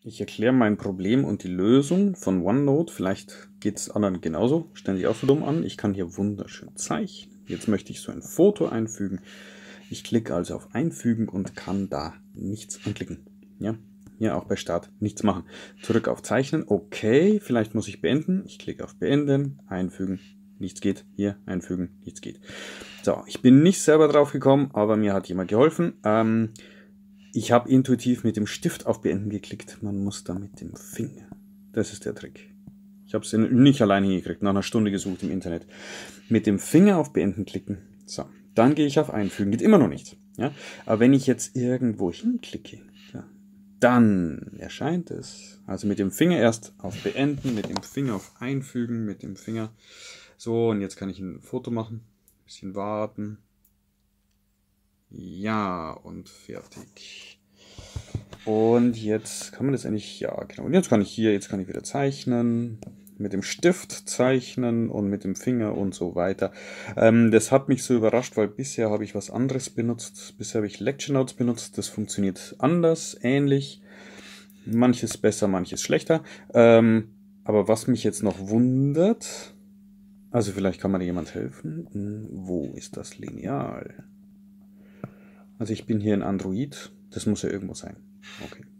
Ich erkläre mein Problem und die Lösung von OneNote. Vielleicht geht es anderen genauso. Stellen sich auch so dumm an. Ich kann hier wunderschön zeichnen. Jetzt möchte ich so ein Foto einfügen. Ich klicke also auf Einfügen und kann da nichts anklicken. Ja, hier auch bei Start nichts machen. Zurück auf Zeichnen. Okay, vielleicht muss ich beenden. Ich klicke auf Beenden, Einfügen. Nichts geht. Hier einfügen, nichts geht. So, ich bin nicht selber drauf gekommen, aber mir hat jemand geholfen. Ich habe intuitiv mit dem Stift auf Beenden geklickt. Man muss da mit dem Finger. Das ist der Trick. Ich habe es nicht alleine hingekriegt, nach einer Stunde gesucht im Internet. Mit dem Finger auf Beenden klicken. So, dann gehe ich auf Einfügen. Geht immer noch nicht. Ja? Aber wenn ich jetzt irgendwo hinklicke, ja, dann erscheint es. Also mit dem Finger erst auf Beenden, mit dem Finger auf Einfügen, mit dem Finger. So, und jetzt kann ich ein Foto machen. Ein bisschen warten. Ja, und fertig. Und jetzt kann man das eigentlich, ja genau, und jetzt kann ich wieder zeichnen, mit dem Stift zeichnen und mit dem Finger und so weiter. Das hat mich so überrascht, weil bisher habe ich was anderes benutzt. Bisher habe ich Lecture Notes benutzt, das funktioniert anders, ähnlich. Manches besser, manches schlechter. Aber was mich jetzt noch wundert, also vielleicht kann mir jemand helfen. Wo ist das Lineal? Also ich bin hier in Android, das muss ja irgendwo sein. Okay.